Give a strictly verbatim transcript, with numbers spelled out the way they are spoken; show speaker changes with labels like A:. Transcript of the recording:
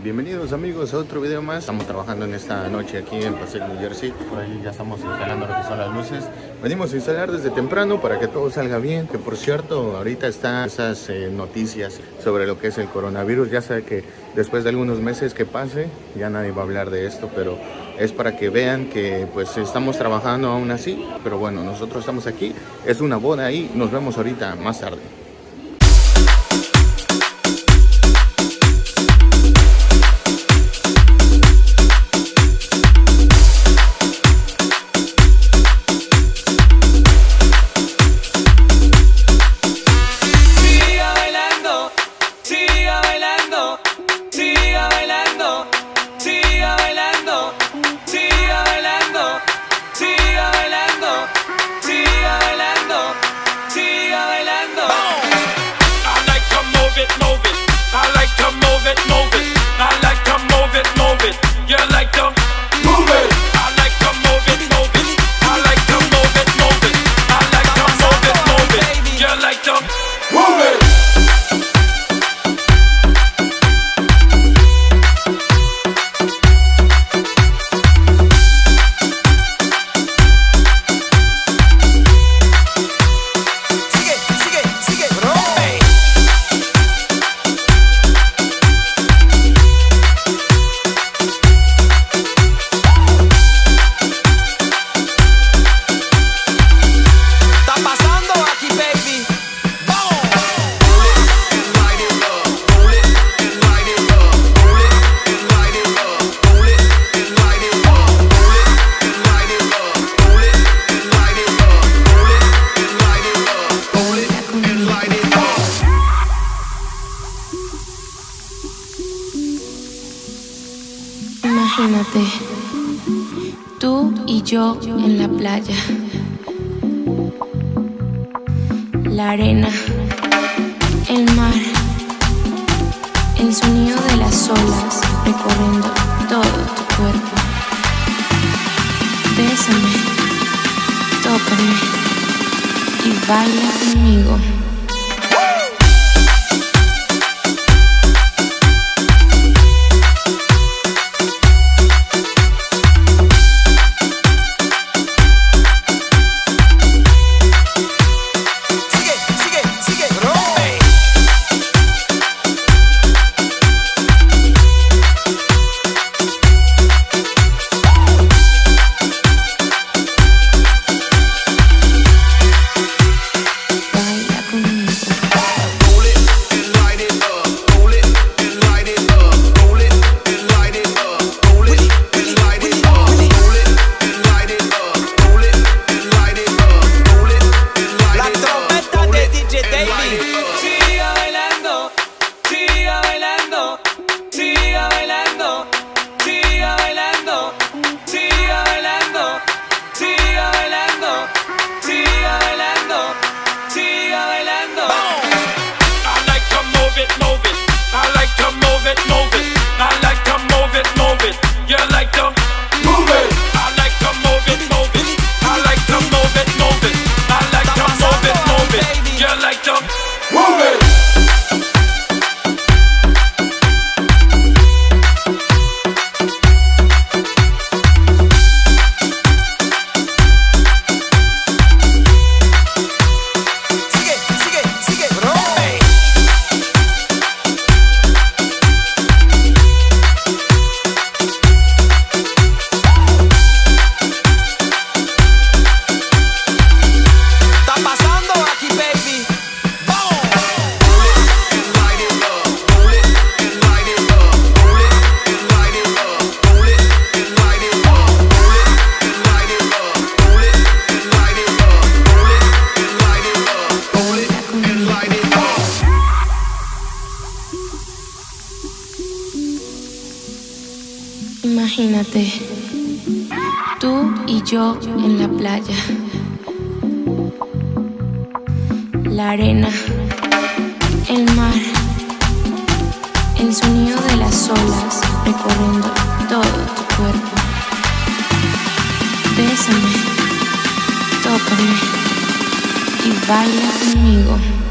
A: Bienvenidos amigos a otro video más. Estamos trabajando en esta noche aquí en Passaic, New Jersey. Por ahí ya estamos instalando lo que son las luces. Venimos a instalar desde temprano para que todo salga bien. Que por cierto, ahorita están esas eh, noticias sobre lo que es el coronavirus. Ya sabe que después de algunos meses que pase, ya nadie va a hablar de esto, pero es para que vean que pues estamos trabajando aún así. Pero bueno, nosotros estamos aquí. Es una boda y nos vemos ahorita más tarde.
B: Imagínate, tú y yo en la playa, la arena, el mar, el sonido de las olas recorriendo todo tu cuerpo. Bésame, tócame y baila conmigo. Imagínate, tú y yo en la playa, la arena, el mar, el sonido de las olas recorriendo todo tu cuerpo. Bésame, tócame y baila conmigo.